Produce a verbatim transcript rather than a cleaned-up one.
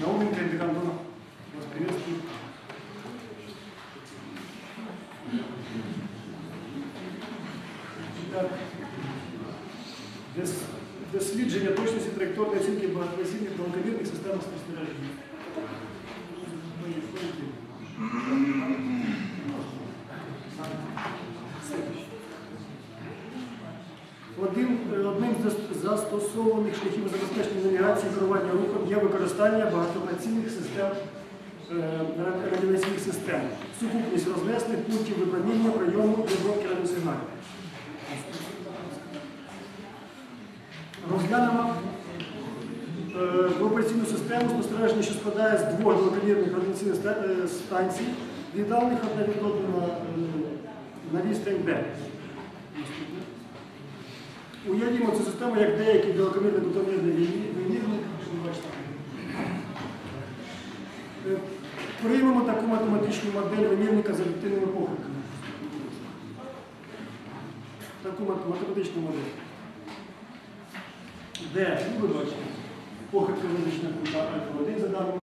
Науменко Эльвира Антоновна, вас приветствую. Так. Дослідження точності траєкторної оцінки багатоосібних далекомірних системах спостереження. Один, одним з застосованих шляхів забезпечення навігації і керування рухом є використання багатонацільних систем, е, радіонацільних систем, сукупність розлесних пунктів випромінення, прийому і обробки радіосигналів. Розглянемо е, операційну систему спостереження, що складає з двох далекомірних радіонацільних станцій, віддалених одна від одної на, на відстань Д. Уявімо цю систему як деякий далекомірний двомірний вимірник. Приймемо таку математичну модель вимірника з об'єктивними похибками. Таку математичну модель. Де, ви бачите, похибки визначена кута альфа один за даними.